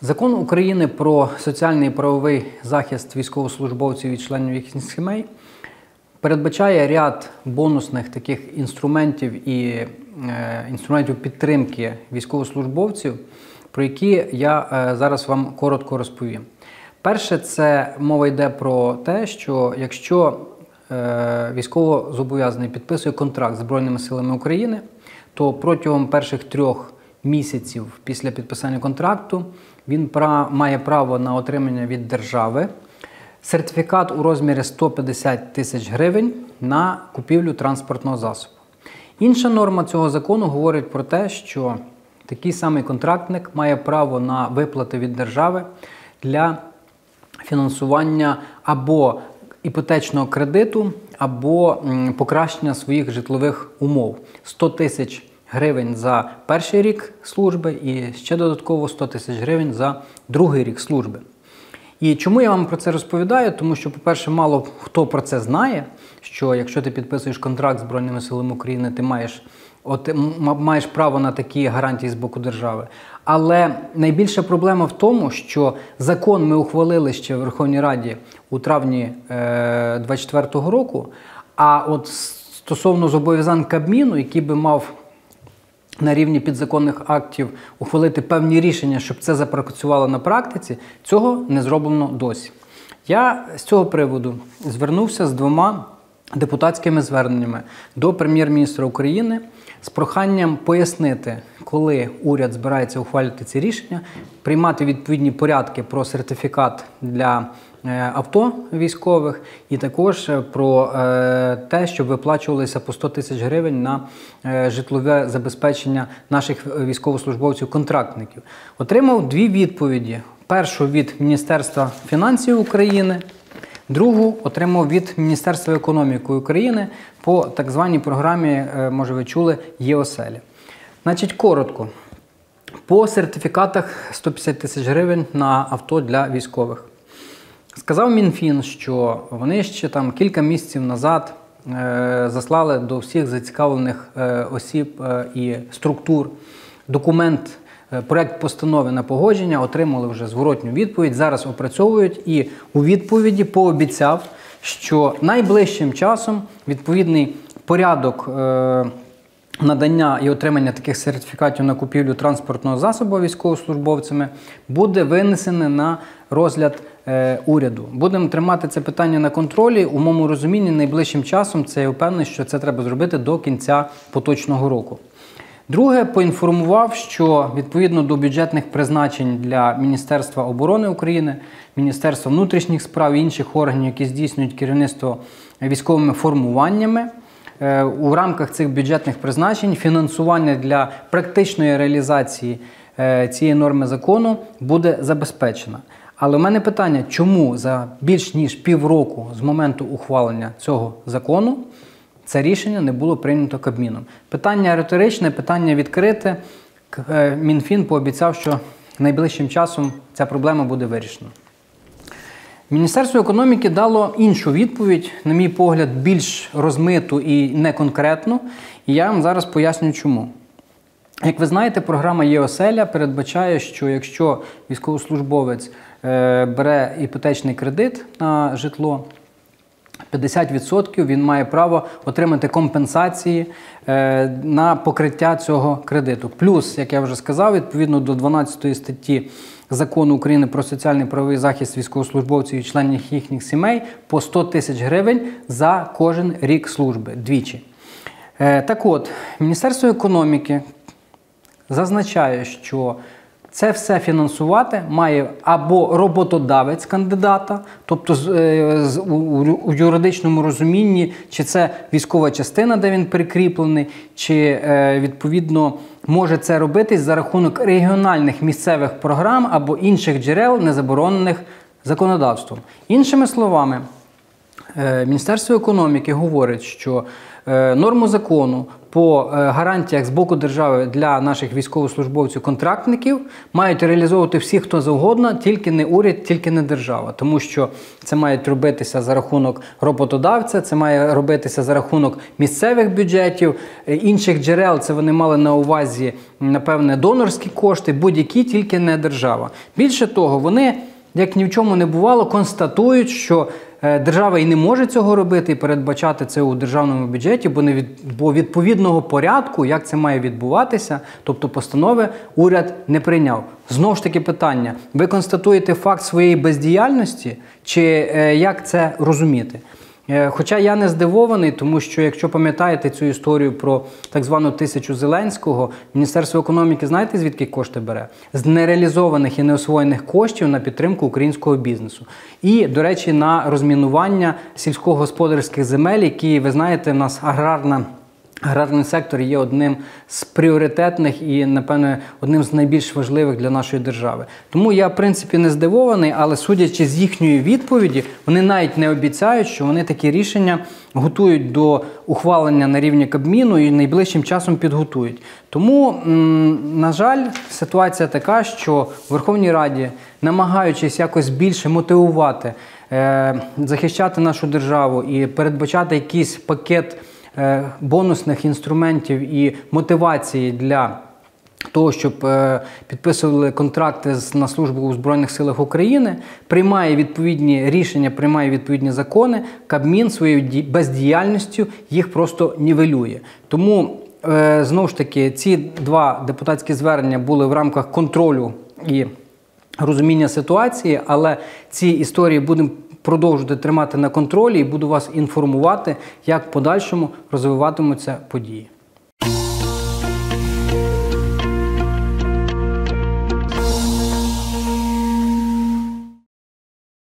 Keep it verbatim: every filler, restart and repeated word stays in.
Закон України про соціальний і правовий захист військовослужбовців і членів їхніх сімей передбачає ряд бонусних таких інструментів і е, інструментів підтримки військовослужбовців, про які я е, зараз вам коротко розповім. Перше, це мова йде про те, що якщо е, військовозобов'язаний підписує контракт з Збройними силами України, то протягом перших трьох місяців після підписання контракту він має право на отримання від держави сертифікат у розмірі сто п'ятдесят тисяч гривень на купівлю транспортного засобу. Інша норма цього закону говорить про те, що такий самий контрактник має право на виплати від держави для фінансування або іпотечного кредиту, або покращення своїх житлових умов. сто тисяч гривень за перший рік служби і ще додатково сто тисяч гривень за другий рік служби. І чому я вам про це розповідаю? Тому що, по-перше, мало хто про це знає, що якщо ти підписуєш контракт з Збройними силами України, ти маєш, от, маєш право на такі гарантії з боку держави. Але найбільша проблема в тому, що закон ми ухвалили ще в Верховній Раді у травні е, двадцять четвертого року, а от стосовно зобов'язань Кабміну, який би мав на рівні підзаконних актів ухвалити певні рішення, щоб це запрацювало на практиці, цього не зроблено досі. Я з цього приводу звернувся з двома депутатськими зверненнями до Прем'єр-міністра України з проханням пояснити, коли уряд збирається ухвалювати ці рішення, приймати відповідні порядки про сертифікат для авто військових і також про те, щоб виплачувалися по сто тисяч гривень на житлове забезпечення наших військовослужбовців-контрактників. Отримав дві відповіді. Першу від Міністерства фінансів України, другу отримав від Міністерства економіки України по так званій програмі, може ви чули, ЄОСЕЛЯ. Значить, коротко. По сертифікатах сто п'ятдесят тисяч гривень на авто для військових. Сказав Мінфін, що вони ще там кілька місяців назад е, заслали до всіх зацікавлених е, осіб е, і структур документ, е, проект постанови на погодження, отримали вже зворотню відповідь, зараз опрацьовують і у відповіді пообіцяв, що найближчим часом відповідний порядок е, надання і отримання таких сертифікатів на купівлю транспортного засобу військовослужбовцями буде винесене на розгляд е, уряду. Будемо тримати це питання на контролі. У моєму розумінні найближчим часом, це я впевнений, що це треба зробити до кінця поточного року. Друге, поінформував, що відповідно до бюджетних призначень для Міністерства оборони України, Міністерства внутрішніх справ і інших органів, які здійснюють керівництво військовими формуваннями, у рамках цих бюджетних призначень фінансування для практичної реалізації цієї норми закону буде забезпечено. Але у мене питання, чому за більш ніж півроку з моменту ухвалення цього закону це рішення не було прийнято Кабміном? Питання риторичне, питання відкрите. Мінфін пообіцяв, що найближчим часом ця проблема буде вирішена. Міністерство економіки дало іншу відповідь, на мій погляд, більш розмиту і неконкретну, і я вам зараз поясню чому. Як ви знаєте, програма ЄОСЕЛЯ передбачає, що якщо військовослужбовець е, бере іпотечний кредит на житло, п'ятдесят відсотків він має право отримати компенсації е, на покриття цього кредиту. Плюс, як я вже сказав, відповідно до дванадцятої статті Закону України про соціальний і правовий захист військовослужбовців і членів їхніх сімей по сто тисяч гривень за кожен рік служби, двічі. Е, так от, Міністерство економіки зазначає, що це все фінансувати має або роботодавець кандидата, тобто е, у, у юридичному розумінні, чи це військова частина, де він прикріплений, чи е, відповідно може це робитись за рахунок регіональних місцевих програм або інших джерел, не заборонених законодавством. Іншими словами, Міністерство економіки говорить, що норму закону по гарантіях з боку держави для наших військовослужбовців-контрактників мають реалізовувати всі, хто завгодно, тільки не уряд, тільки не держава. Тому що це має робитися за рахунок роботодавця, це має робитися за рахунок місцевих бюджетів, інших джерел, це вони мали на увазі, напевне, донорські кошти, будь-які, тільки не держава. Більше того, вони, як ні в чому не бувало, констатують, що держава і не може цього робити і передбачати це у державному бюджеті, бо, не від, бо відповідного порядку, як це має відбуватися, тобто постанови, уряд не прийняв. Знову ж таки питання, ви констатуєте факт своєї бездіяльності, чи е, як це розуміти? Е, хоча я не здивований, тому що, якщо пам'ятаєте цю історію про так звану тисячу Зеленського, Міністерство економіки, знаєте, звідки кошти бере? З нереалізованих і неосвоєних коштів на підтримку українського бізнесу. І, до речі, на розмінування сільськогосподарських земель, які, ви знаєте, в нас аграрна Аграрний сектор є одним з пріоритетних і, напевно, одним з найбільш важливих для нашої держави. Тому я, в принципі, не здивований, але судячи з їхньої відповіді, вони навіть не обіцяють, що вони такі рішення готують до ухвалення на рівні Кабміну і найближчим часом підготують. Тому, на жаль, ситуація така, що в Верховній Раді, намагаючись якось більше мотивувати, захищати нашу державу і передбачати якийсь пакет бонусних інструментів і мотивації для того, щоб підписували контракти на службу у Збройних силах України, приймає відповідні рішення, приймає відповідні закони, Кабмін своєю бездіяльністю їх просто нівелює. Тому, знову ж таки, ці два депутатські звернення були в рамках контролю і розуміння ситуації, але ці історії будемо продовжувати тримати на контролі і буду вас інформувати, як в подальшому розвиватимуться події.